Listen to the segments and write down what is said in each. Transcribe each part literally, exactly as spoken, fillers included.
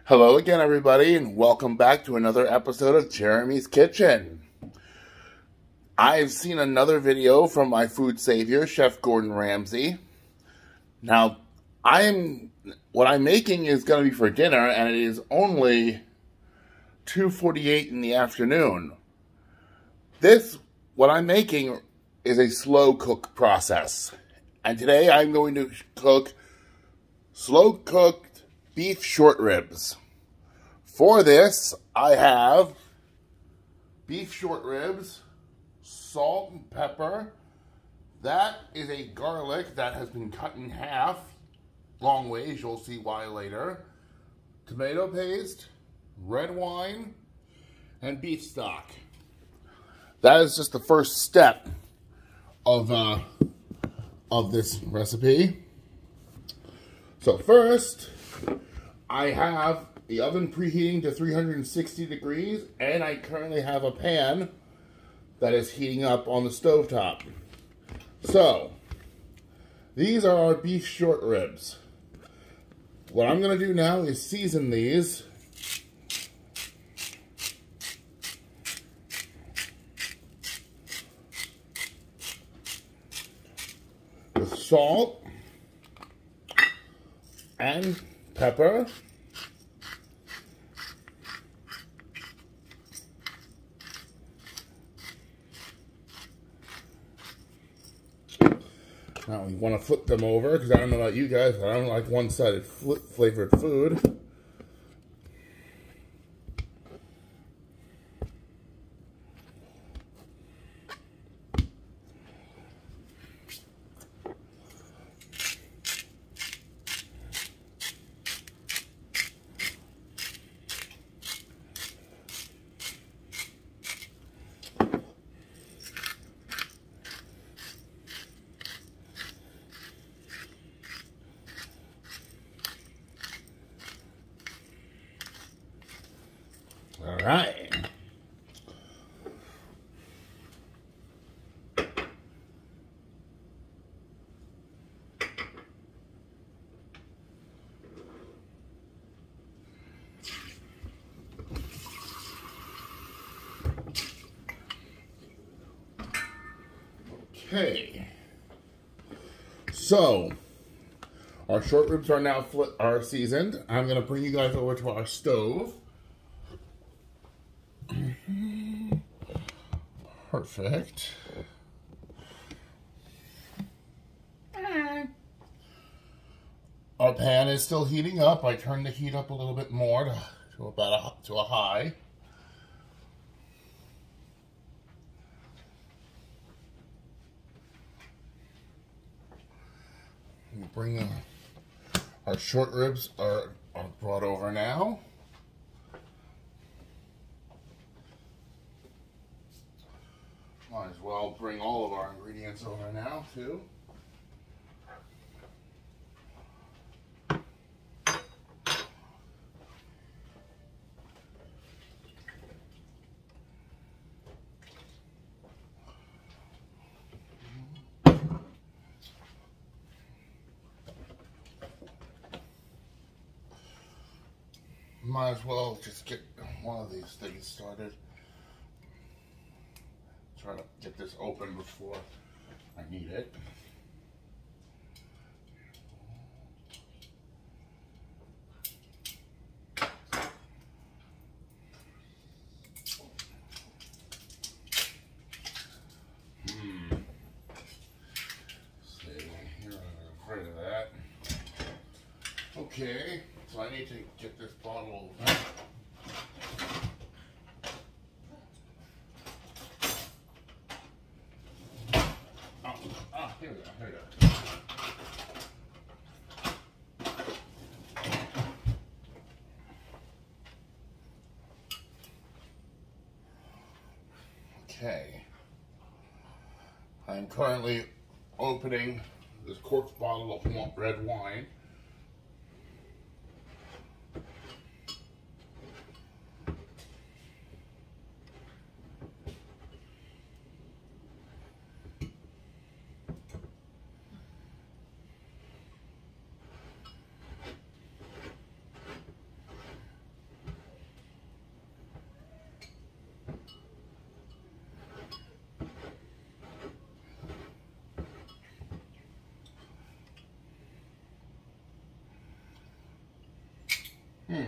Hello again, everybody, and welcome back to another episode of Jeremy's Kitchen. I've seen another video from my food savior, Chef Gordon Ramsay. Now, I'm what I'm making is going to be for dinner, and it is only two forty-eight in the afternoon. This, what I'm making, is a slow cook process. And today I'm going to cook slow cooked beef short ribs. For this, I have beef short ribs, salt and pepper. That is a garlic that has been cut in half, long ways, you'll see why later. Tomato paste, red wine, and beef stock. That is just the first step of, uh, of this recipe. So first, I have the oven preheating to three hundred sixty degrees, and I currently have a pan that is heating up on the stovetop. So, these are our beef short ribs. What I'm going to do now is season these. With salt and pepper. Now we want to flip them over, because I don't know about you guys, but I don't like one-sided flavored food. All right. Okay. So, our short ribs are now flip, are seasoned. I'm going to bring you guys over to our stove. Perfect. Our pan is still heating up. I turned the heat up a little bit more to, to about a, to a high. We bring the, our short ribs are, are brought over now. Might as well bring all of our ingredients over now, too. Might as well just get one of these things started. Try to get this open before I need it. Hmm. See, here I'm afraid of that. Okay, so I need to get this bottle open. Here we go, here we go. Okay. I'm currently opening this corked bottle of red wine. Hmm.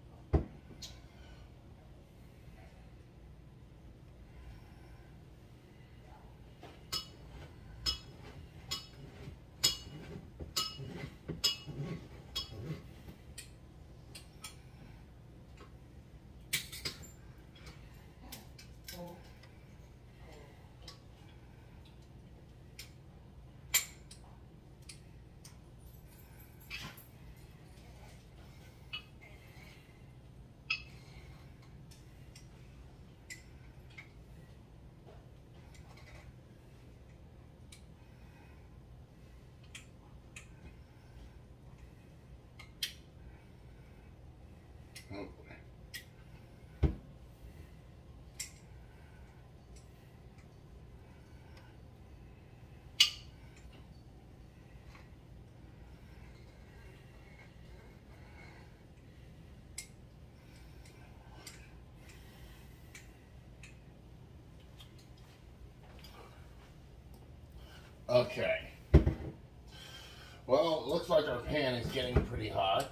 Okay. Well, it looks like our pan is getting pretty hot.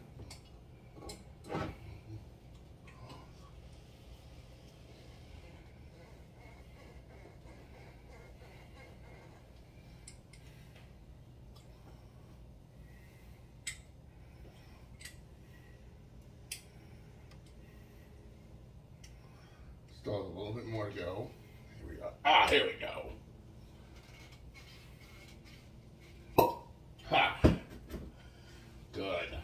Still have a little bit more to go. Here we go. Ah, here we go. Ha! Good.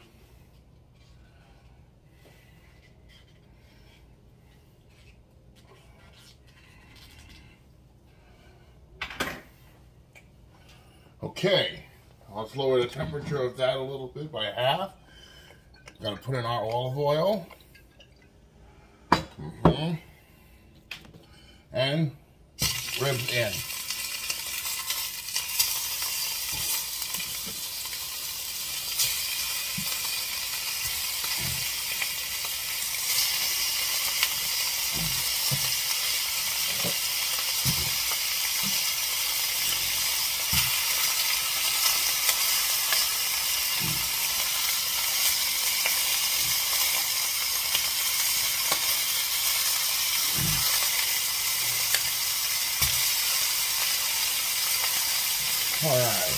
Okay, let's lower the temperature of that a little bit by half. Gotta put in our olive oil. Mm-hmm. And ribs in. All right.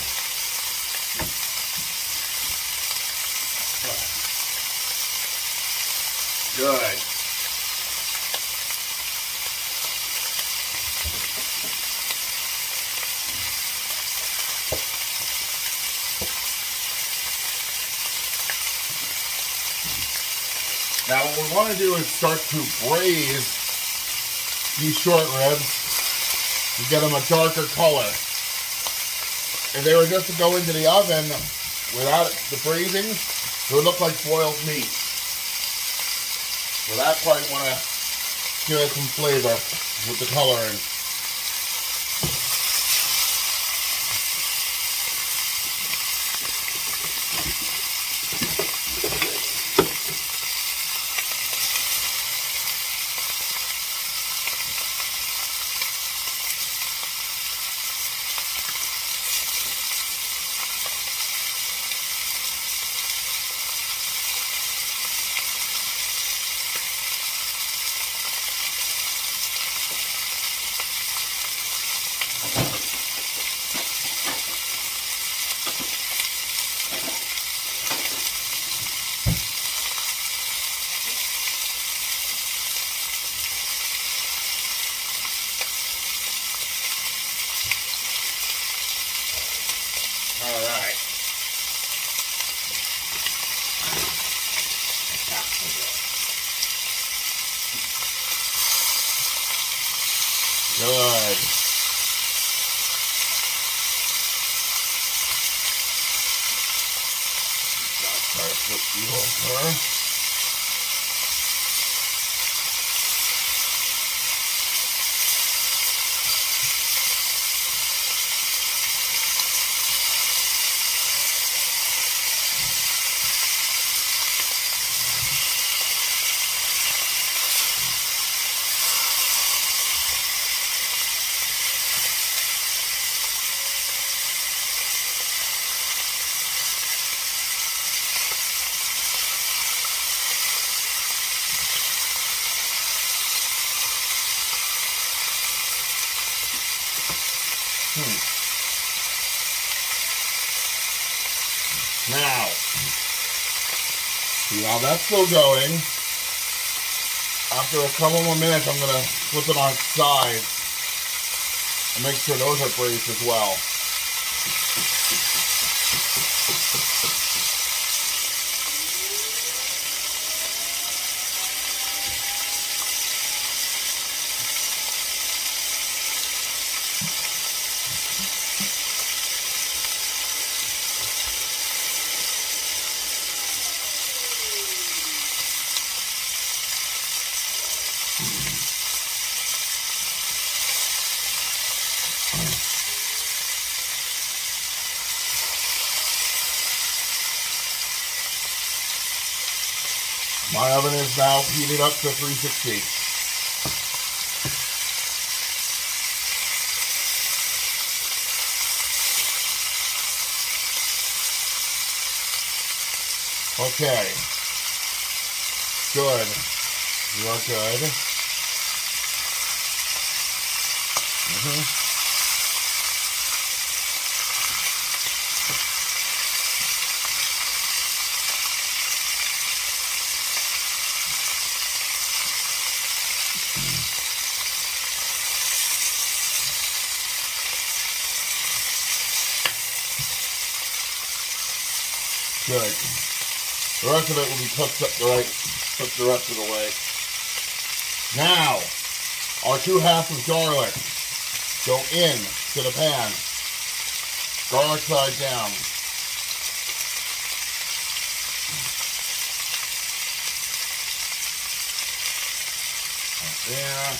Good. Now what we want to do is start to braise these short ribs to get them a darker color. If they were just to go into the oven without the braising, it would look like boiled meat. So that's why you want to give it some flavor with the coloring. All right. Good. Try to flip you over. Now, see how that's still going. After a couple more minutes, I'm going to flip it on its side and make sure those are braised as well. My oven is now heated up to three sixty. Okay. Good. You are good. Mm-hmm. Good. The rest of it will be cooked up the right, cooked the rest of the way. Now, our two halves of garlic go in to the pan. Garlic side down. Right there.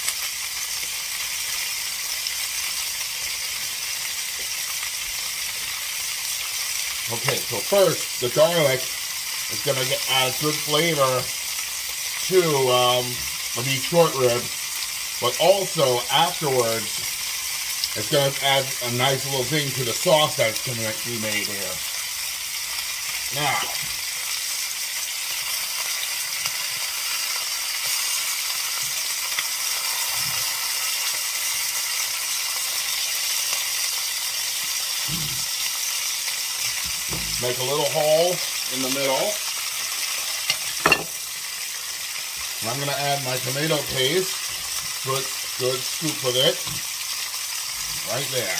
Okay, so first, the garlic is going to add good flavor to um, the beef short rib, but also afterwards, it's going to add a nice little thing to the sauce that's going to be made here. Now, make a little hole in the middle. And I'm going to add my tomato paste. Good, good scoop of it. Right there.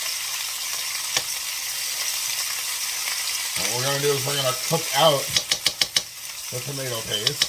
What we're going to do is we're going to cook out the tomato paste.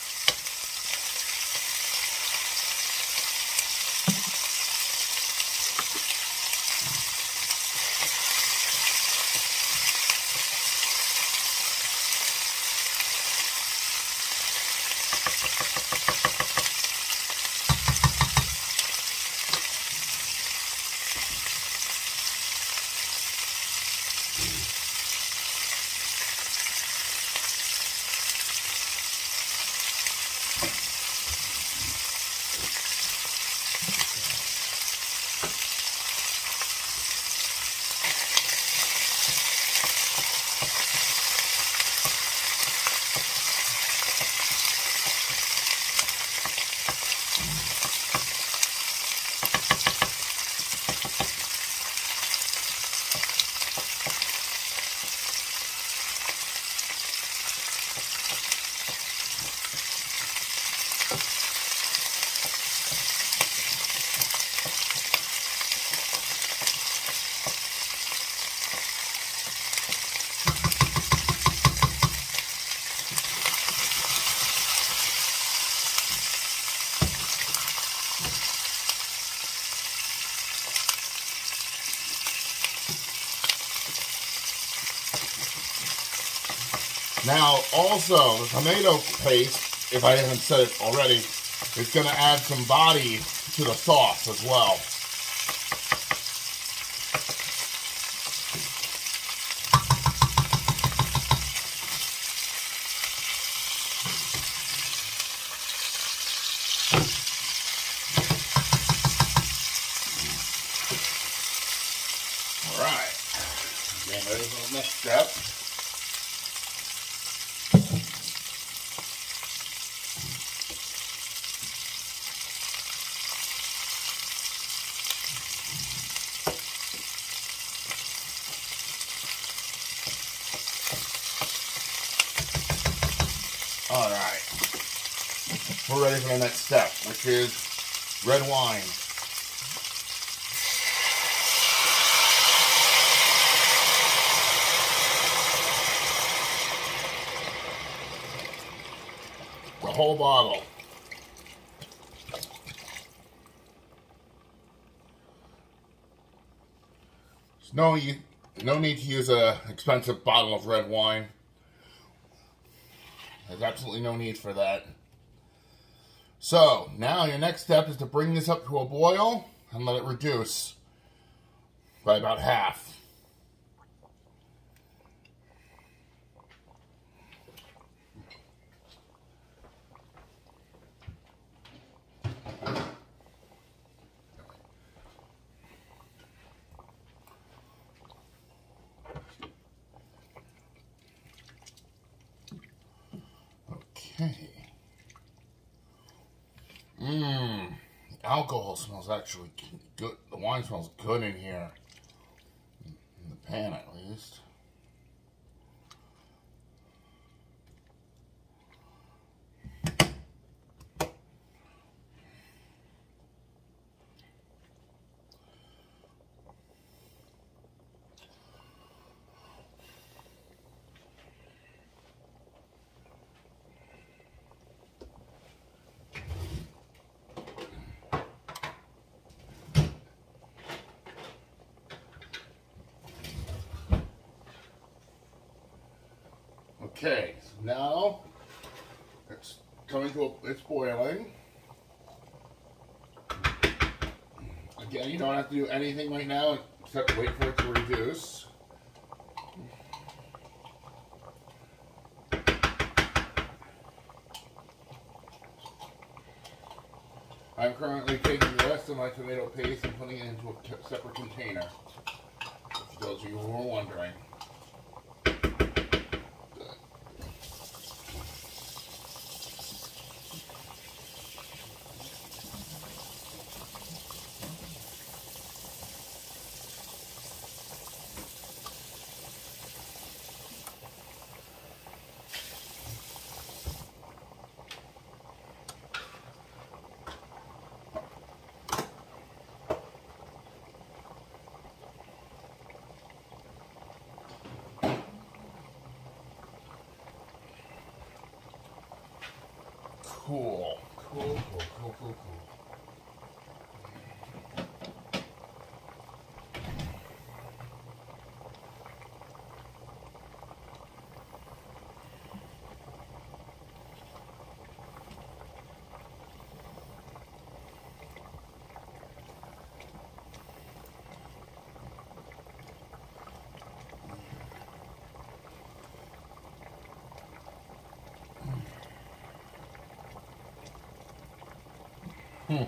Now, also, the tomato paste, if I haven't said it already, is going to add some body to the sauce as well. All right. Getting ready for the next step. Alright. We're ready for the next step, which is red wine. The whole bottle. There's no, no need to use an expensive bottle of red wine. There's absolutely no need for that. So, now your next step is to bring this up to a boil and let it reduce by about half. Okay. Mmm. Alcohol smells actually good. The wine smells good in here. In the pan, at least. Okay, so now it's coming to a, it's boiling. Again, you don't have to do anything right now except wait for it to reduce. I'm currently taking the rest of my tomato paste and putting it into a separate container, for those of you who are wondering. Cool, cool, cool, cool, cool, cool. Hmm.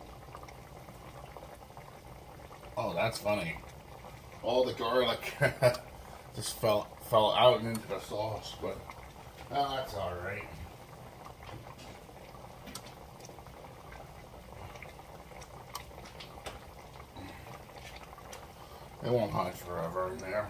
Oh, that's funny. All the garlic just fell fell out and into the sauce, but oh, that's all right. It won't hide forever in there.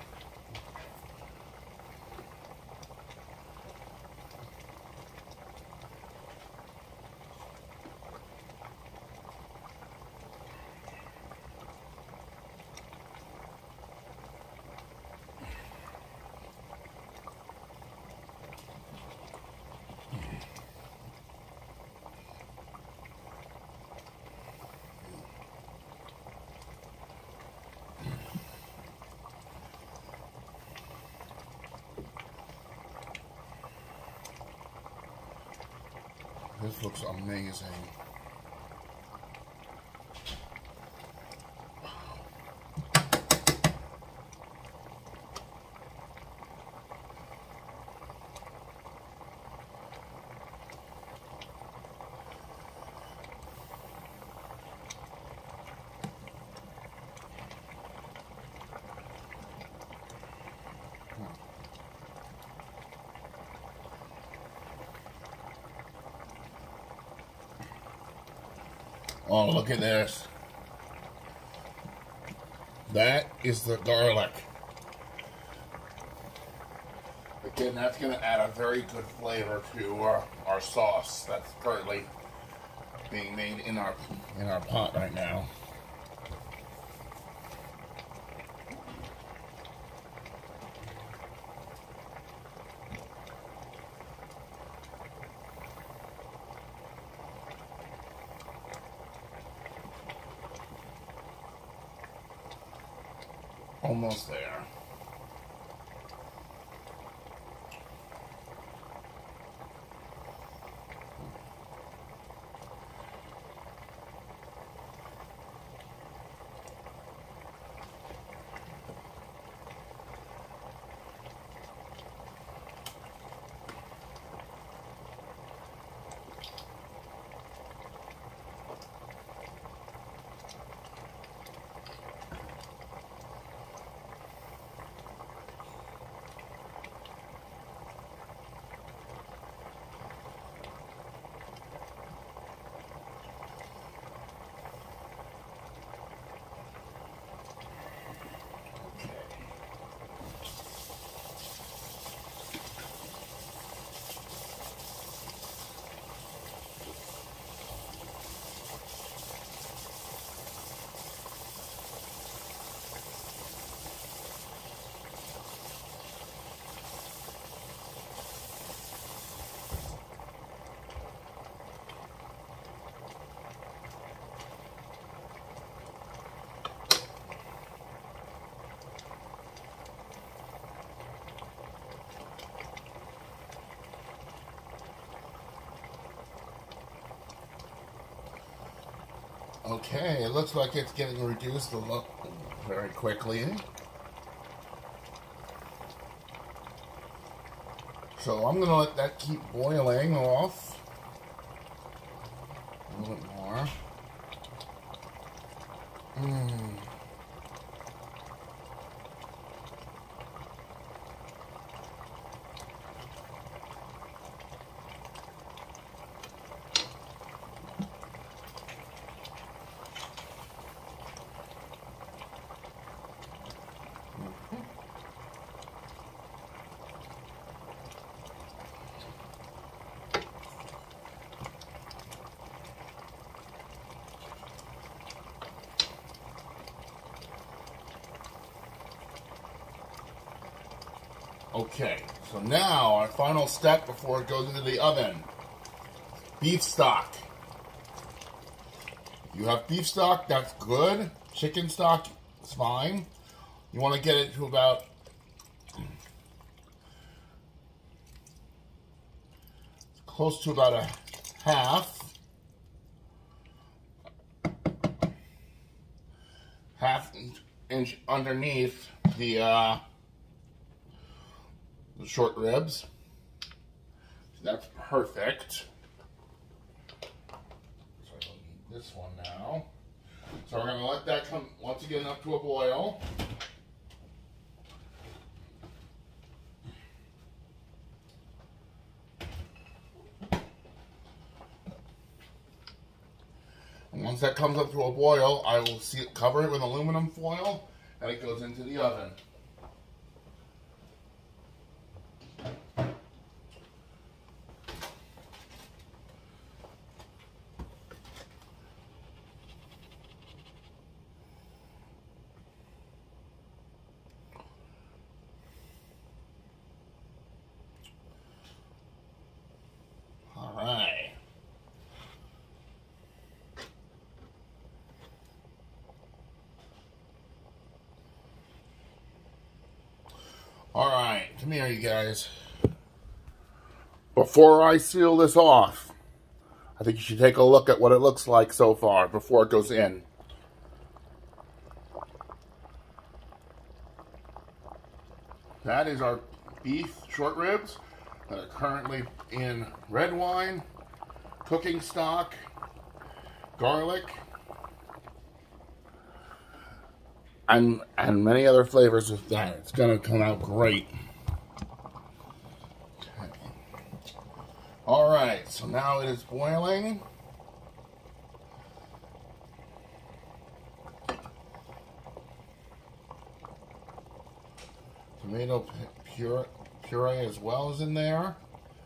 This looks amazing. Oh, look at this. That is the garlic. Again, that's going to add a very good flavor to our, our sauce that's currently being made in our in our pot right now. Almost there. Okay, it looks like it's getting reduced a lot very quickly. So I'm going to let that keep boiling off a little bit more. Mmm. Okay, so now our final step before it goes into the oven. Beef stock. You have beef stock, that's good. Chicken stock is fine. You want to get it to about close to about a half. Half inch underneath the uh, the short ribs. That's perfect. So I don't need this one now. So we're going to let that come once again up to a boil. And once that comes up to a boil, I will see it, cover it with aluminum foil, and it goes into the oven. All right. All right, come here, you guys. Before I seal this off, I think you should take a look at what it looks like so far before it goes in. That is our beef short ribs that are currently in red wine, cooking stock, garlic, and and many other flavors with that. It's gonna come out great. Okay. All right, so now it is boiling. Tomato puree, puree as well is in there.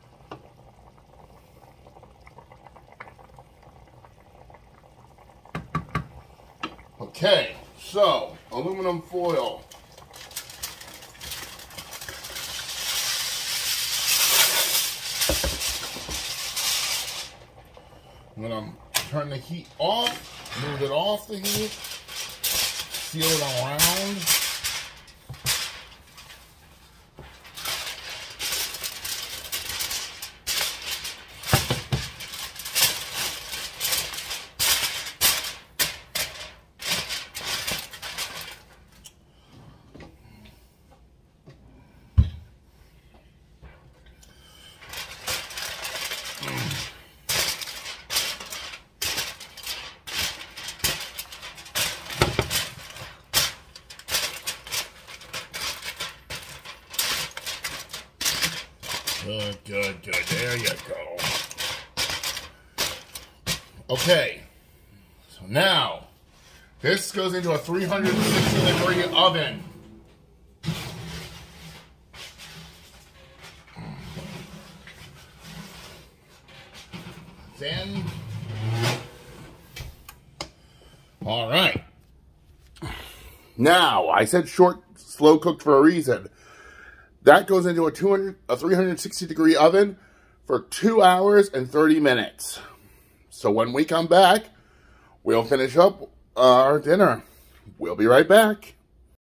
Okay, so aluminum foil. I'm gonna turn the heat off, move it off the heat, seal it around. Good, good, good. There you go. Okay. So now, this goes into a three hundred sixty degree oven. Then, all right. Now, I said short, slow cooked for a reason. That goes into a two hundred, a three hundred sixty degree oven for two hours and thirty minutes. So when we come back, we'll finish up our dinner. We'll be right back.